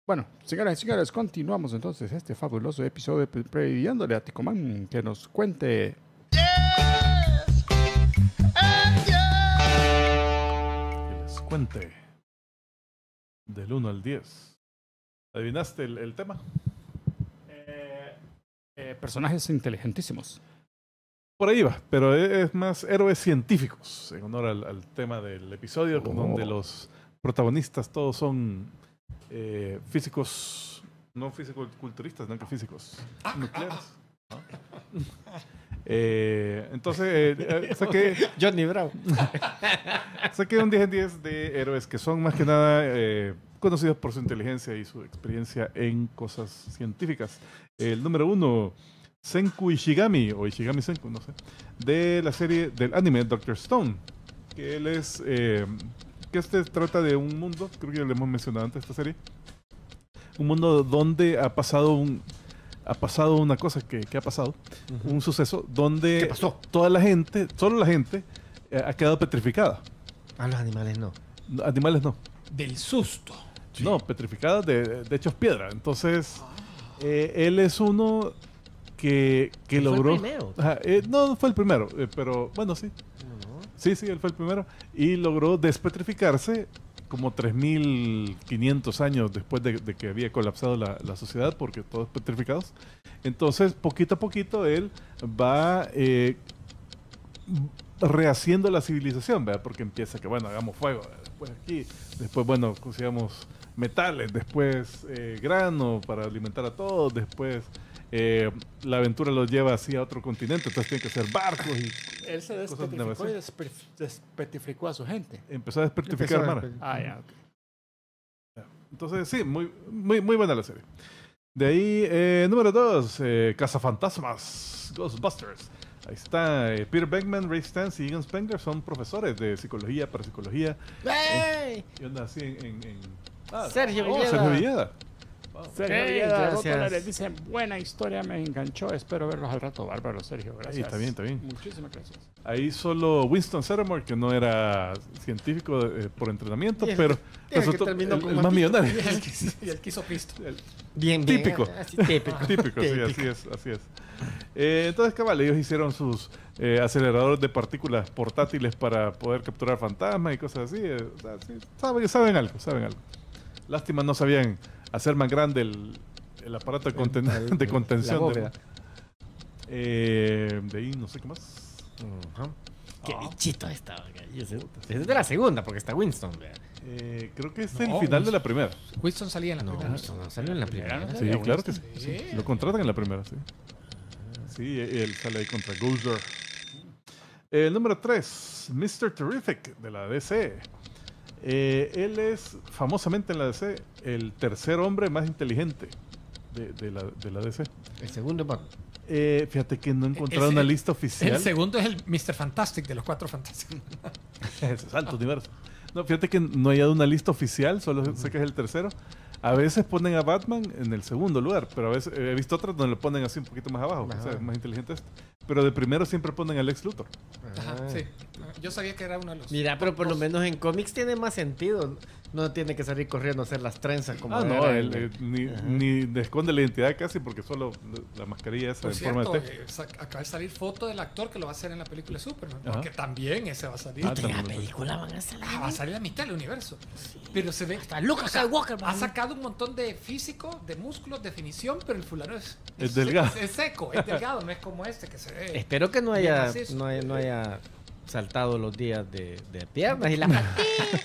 Bueno, señoras y señores, continuamos entonces este fabuloso episodio pidiéndole a Ticomán que nos cuente. Que les cuente del 1 al 10. ¿Adivinaste el tema? Personajes inteligentísimos. Por ahí va, pero es más héroes científicos, en honor al tema del episodio, donde los protagonistas todos son físicos, no físico-culturistas, no que físicos nucleares. ¿No? Entonces, saqué Johnny Bravo. Saqué un 10 en 10 de héroes que son más que nada conocidos por su inteligencia y su experiencia en cosas científicas. El número 1, Senku Ishigami, o Ishigami Senku, no sé, de la serie del anime Dr. Stone, que él es, que este trata de un mundo, creo que le hemos mencionado antes esta serie, un mundo donde ha pasado una cosa que ha pasado, un suceso donde ¿Qué pasó? toda la gente, solo la gente, ha quedado petrificada. A los animales no. Animales no. Del susto. No, petrificada de hechos piedra. Entonces, él es uno que logró... ¿Fue el primero? Ajá, no fue el primero, pero bueno, sí. No. Sí, él fue el primero. Y logró despetrificarse como 3.500 años después de que había colapsado la sociedad, porque todos petrificados. Entonces, poquito a poquito, él va rehaciendo la civilización, ¿verdad? Porque empieza que, bueno, hagamos fuego, después aquí, después, bueno, consigamos metales, después grano para alimentar a todos, después la aventura los lleva así a otro continente, entonces tiene que hacer barcos y Él se cosas de despetrificó y despetrificó a su gente. empezó a despetrificar Mara. Ah, ya, ok. Entonces, sí, muy buena la serie. De ahí, número 2, Cazafantasmas, Ghostbusters. Ahí está, Peter Beckman, Ray Stantz y Egan Spengler son profesores de psicología, parapsicología. ¡Ey! Y onda así Sergio Villeda. Sergio Villeda. Sergio Hey, Villeda, gracias. dos dólares, dice, buena historia, me enganchó, espero verlos al rato. Bárbaro, Sergio, gracias. Está bien. Muchísimas gracias. Ahí solo Winston Sedamore, que no era científico por entrenamiento, Y el- pero y el que resultó terminó el como más aquí. millonario. Y el que hizo pisto. Bien. Típico. Así, típico. Típico, sí, así es. Entonces, cabal, ellos hicieron sus aceleradores de partículas portátiles para poder capturar fantasmas y cosas así. O sea, sí, saben algo. Lástima no sabían hacer más grande el aparato de contención. La bóveda. De ahí no sé qué más. Ajá. Qué bichito estaba. Ese es de la segunda, porque está Winston. ¿Verdad? Creo que es No, el final de la primera. Winston salía en la No, primera. Winston no salió en la primera. ¿no? Sí, claro que sí. Sí. Lo contratan en la primera, sí. Sí, él sale ahí contra Gozer. El número 3, Mr. Terrific, de la DC. Él es, famosamente en la DC, el tercer hombre más inteligente de la DC. El segundo es Batman. Fíjate que no he encontrado El- una lista oficial. El segundo es el Mr. Fantastic de los Cuatro Fantásticos. Ese salto universo. No, fíjate que no hay una lista oficial, solo sé que es el tercero. A veces ponen a Batman en el segundo lugar, pero a veces he visto otras donde lo ponen así un poquito más abajo, Ajá. o sea, es más inteligente este. Pero de primero siempre ponen al Lex Luthor. Ajá, Ah. sí. Yo sabía que era uno de los. Mira, pero por lo dos. menos en cómics tiene más sentido. No tiene que salir corriendo a hacer las trenzas como No, era él en- ni esconde la identidad casi porque solo la mascarilla esa Por en forma cierto, de T. acaba de salir foto del actor que lo va a hacer en la película de Superman. Ajá. Porque también ese va a salir. Ah, Puta, la también. película van a salir. Va a salir la mitad del universo. Pero se ve. Hasta Luke o sea, Skywalker, ha man. sacado un montón de físico, de músculos, definición, pero el fulano Es delgado. Es seco, es delgado, no es como este que se ve. Espero que no Bien haya, macizo. no haya saltado los días de piernas y la patillas.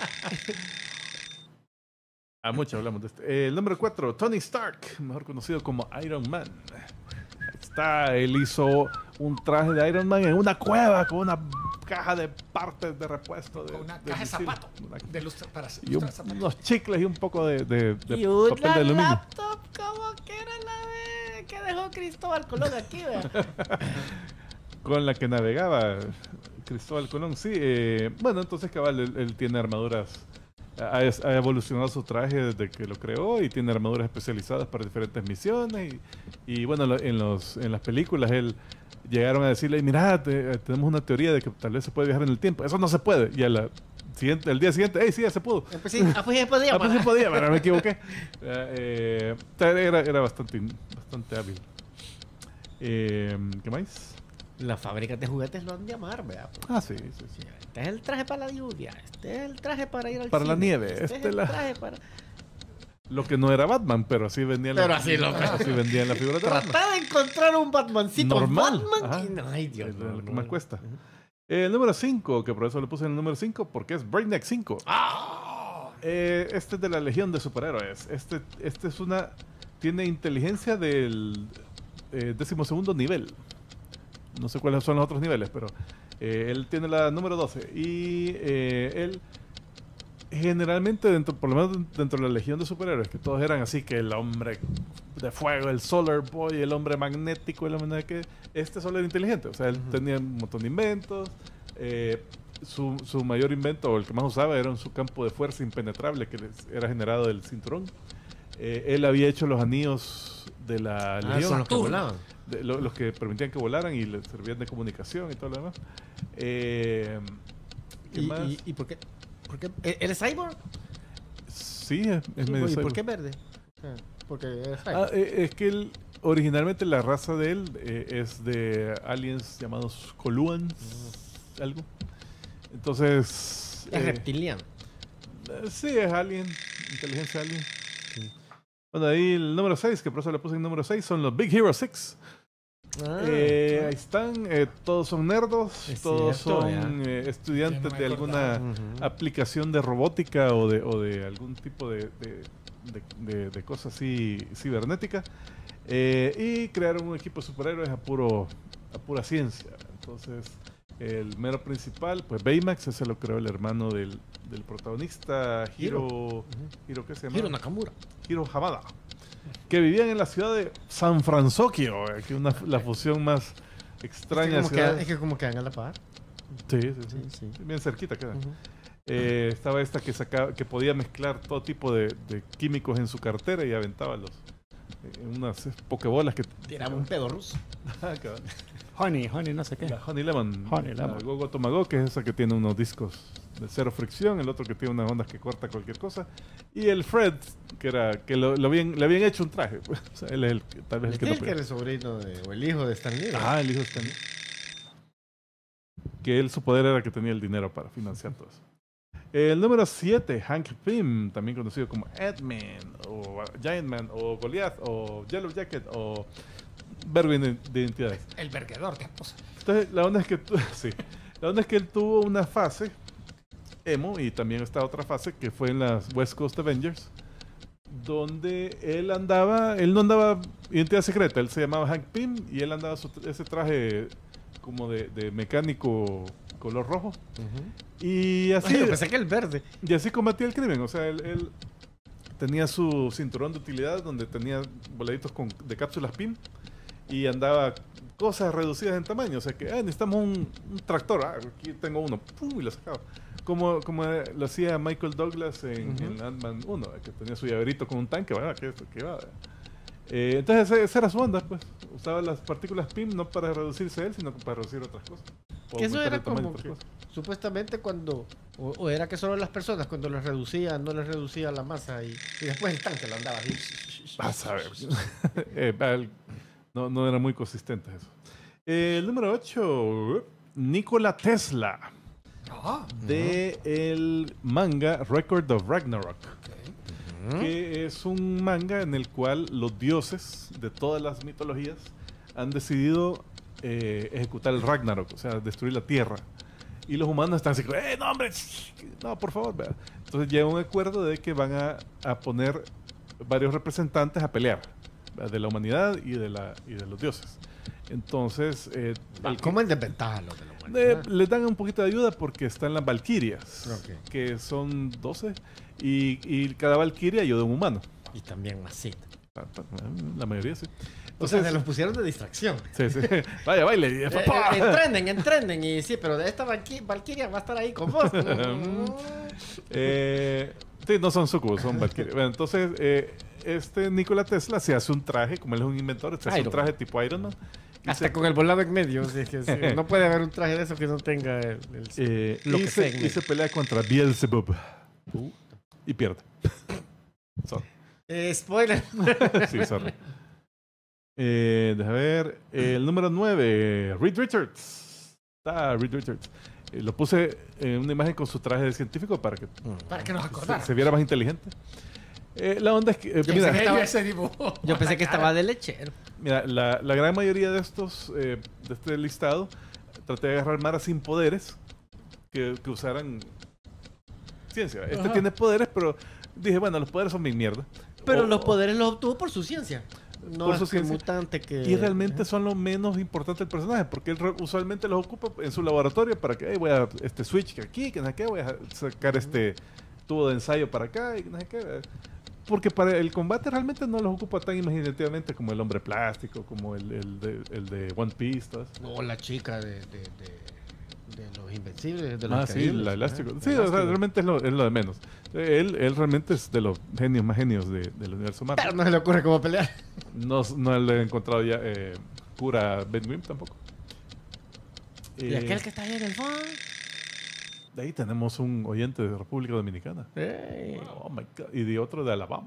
Mucho hablamos de este. El número 4, Tony Stark, mejor conocido como Iron Man. Ahí está, él hizo un traje de Iron Man en una cueva con una caja de partes de repuesto. Con una de caja de misiles. zapato. Una- Para y ilustrar zapatos. unos chicles y un poco de Y papel una de aluminio. laptop como que era la de que dejó Cristóbal Colón aquí, ¿verdad? Con la que navegaba Cristóbal Colón. Sí, bueno, entonces cabal, él tiene armaduras. Ha evolucionado su traje desde que lo creó y tiene armaduras especializadas para diferentes misiones. Y bueno, en las películas él llegaron a decirle, mira, tenemos una teoría de que tal vez se puede viajar en el tiempo. Eso no se puede. Y a la el día siguiente, ¡hey, sí, ya se pudo! Pues sí, pues ya podía. Pues sí podía, pero me equivoqué. Era bastante hábil. ¿Qué más? Las fábricas de juguetes lo han de llamar, ¿verdad? Sí. Este es el traje para la lluvia, este es el traje para ir al Para la cine, nieve, este es el traje para... Lo que no era Batman, pero así vendían así vendían la figura de Batman. Tratá de encontrar un Batmancito Normal. Batman y no, ay Dios, Es lo que no. más cuesta. El número 5, que por eso le puse el número 5, porque es Breakneck 5. Este es de la Legión de Superhéroes. Este tiene inteligencia del 12º nivel. No sé cuáles son los otros niveles, pero él tiene la número 12. Y él generalmente, por lo menos dentro de la Legión de Superhéroes, que todos eran así, que el hombre de fuego, el Solar Boy, el hombre magnético, el hombre que este solo era inteligente. O sea, él tenía un montón de inventos. Su mayor invento, o el que más usaba, era su campo de fuerza impenetrable, que era generado del cinturón. Él había hecho los anillos de la Legión. Son los que volaban. Los que permitían que volaran y le servían de comunicación y todo lo demás. ¿Qué más? ¿Y por qué? ¿Eres cyborg? Sí, es medio ¿Y cyborg. por qué verde? Porque es cyborg. Es que originalmente la raza de él es de aliens llamados Coluans, algo. Entonces... Es reptiliano. Sí, es alien, inteligencia alien. Bueno, ahí el número 6, que por eso le puse el número 6, son los Big Hero 6. Ahí están, todos son nerdos, todos son estudiantes de alguna aplicación de robótica o de algún tipo de cosa así cibernética, y crearon un equipo de superhéroes a pura ciencia. Entonces el mero principal, pues Baymax, ese lo creó el hermano del protagonista, Hiro, ¿qué se llama? Hiro Nakamura. Hiro Hamada, que vivían en la ciudad de San Francisco, que es la fusión más extraña. Es que como quedan a la par. Sí. Bien cerquita queda. Estaba esta que podía mezclar todo tipo de químicos en su cartera y aventaba unas pokebolas que tiraba un pedo ruso. Honey, no sé qué. La Honey Lemon. Honey Lemon. La Gogo Tomago, que es esa que tiene unos discos de cero fricción, el otro que tiene unas ondas que corta cualquier cosa, y el Fred, que le habían hecho un traje. Pues. O sea, él es tal vez el que no era el sobrino o el hijo de Stan Lee. El hijo de Stan Lee. Que su poder era que tenía el dinero para financiar todo eso. El número 7, Hank Pym, también conocido como Ant-Man, o Giant Man, o Goliath, o Yellow Jacket, o verbo de identidades. El verguedor de esposa. Entonces, la onda es que él tuvo una fase emo, y también esta otra fase que fue en las West Coast Avengers, donde él no andaba identidad secreta, él se llamaba Hank Pym y él andaba ese traje como de mecánico color rojo. Y así Pensé que el verde. y así combatía el crimen. O sea, él tenía su cinturón de utilidad donde tenía voladitos de cápsulas PIM y andaba cosas reducidas en tamaño. O sea que necesitamos un tractor. Aquí tengo uno. ¡Pum! Y lo sacaba. Como lo hacía Michael Douglas en Ant-Man 1, que tenía su llaverito con un tanque. ¿Verdad? ¿Qué va? Entonces esa era su onda, pues. Usaba las partículas PIM no para reducirse él, sino para reducir otras cosas. Que eso era como que, supuestamente cuando, o era que solo las personas cuando les reducían, no les reducía la masa y después el tanque lo andaba así. Vas a ver. No era muy consistente eso. El número 8, Nikola Tesla, de el manga Record of Ragnarok. Que es un manga en el cual los dioses de todas las mitologías han decidido ejecutar el Ragnarok, o sea, destruir la tierra. Y los humanos están así, no hombre, no, por favor. ¿Verdad? Entonces llega un acuerdo de que van a poner varios representantes a pelear, ¿verdad? De la humanidad y de los dioses. Entonces, ¿cómo en desventaja los de la humanidad? le dan un poquito de ayuda porque están las valquirias, que son 12, y cada valquiria ayuda a un humano. Y también masita. La mayoría sí. Entonces se los pusieron de distracción. Sí. Vaya, baile. Entrenen. Y sí, pero de esta valquiria va a estar ahí con vos. Sí, no son sucubos, son valquirias. Bueno, entonces, Nikola Tesla se hace un traje, como él es un inventor, se hace un traje tipo Iron Man, Hasta con el volado en medio. O sea, que sí, no puede haber un traje de eso que no tenga lo que sea en y medio. se pelea contra Beelzebub. Y pierde. Sorry. Spoiler. Sí, sorry. Deja ver. El número 9, Reed Richards. Está Reed Richards. Lo puse en una imagen con su traje de científico para que Para que nos acordáramos. se viera más inteligente. La onda es que. Mira, Estaba ese dibujo. Yo pensé que estaba de lechero. mira, la gran mayoría de estos, de este listado, traté de agarrar maras sin poderes que usaran ciencia. Este tiene poderes, pero dije, bueno, los poderes son mi mierda. Pero O- los poderes los obtuvo por su ciencia. No Por es su que ciencia. mutante que... Y realmente son lo menos importante del personaje, porque él usualmente los ocupa en su laboratorio para que voy a este switch aquí, que no sé qué, voy a sacar este tubo de ensayo para acá y no sé qué. Porque para el combate realmente no los ocupa tan imaginativamente como el hombre plástico, como el de One Piece. Todas. No, la chica de los Invencibles, de los Sí, Increíbles, la elástico. ajá, Sí, o sea, realmente es lo de menos. Él realmente es de los genios más genios del universo Marvel. Pero no se le ocurre cómo pelear. No le he encontrado ya cura a Ben Grimm tampoco. Y aquel que está ahí en el fondo. De ahí tenemos un oyente de República Dominicana. Oh my God. Y de otro de Alabama.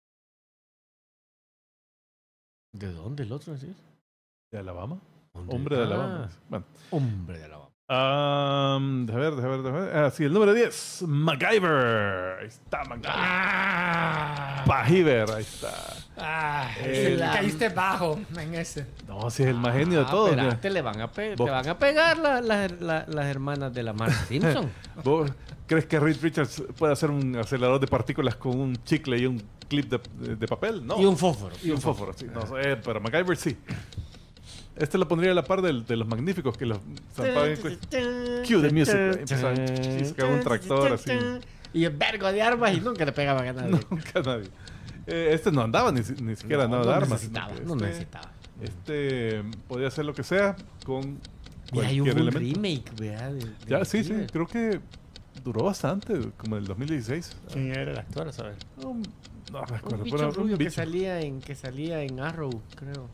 ¿De dónde el otro? ¿Sí? ¿De Alabama? ¿Dónde? Hombre de Alabama. Bueno. Hombre de Alabama. Deja ver. Ah, sí, el número 10. MacGyver. Ahí está MacGyver. Pajiver. Ahí está. Caíste bajo en ese. No, sí es el más genio de todos. mira. Te van a pegar las hermanas de la Marge Simpson. ¿Vos crees que Reed Richards puede hacer un acelerador de partículas con un chicle y un clip de papel? No. Y un fósforo. Y un fósforo, sí. No, pero MacGyver sí. Este lo pondría a la par de los magníficos que los zampaban. Cue the music. Empezaban y sacaban un tractor así. Y el vergo de armas y nunca le pegaban a nadie. Nunca nadie. Este no andaba ni siquiera andaba de armas. Necesitaba, sino que no necesitaba. Este podía hacer lo que sea con Mira, hay un cualquier full elemento. remake, ¿verdad? Ya, sí. Creo que duró bastante, como en el 2016. ¿Quién era el actor, sabes? No recuerdo. Un bicho pero rubio un que bicho. salía en Arrow, creo.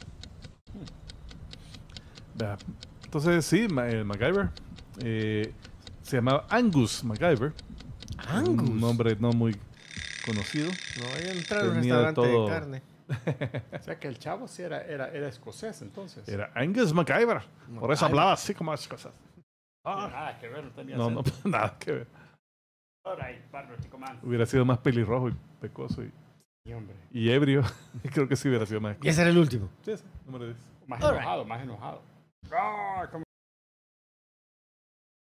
Vea, entonces, sí, el MacGyver se llamaba Angus MacGyver. Angus. Un nombre no muy conocido. No voy a entrar a un Tenía de restaurante todo. de carne. O sea que el chavo sí era escocés entonces. Era Angus MacGyver. Por eso hablaba así como las cosas. Nada que ver, no tenía No, nada que ver. Alright, Bárbaro, Tico Man. Hubiera sido más pelirrojo y pecoso Y hombre, y ebrio. Creo que sí hubiera sido más. Y ese era el último. Sí, número 10. más Alright. enojado, más enojado. Ah, como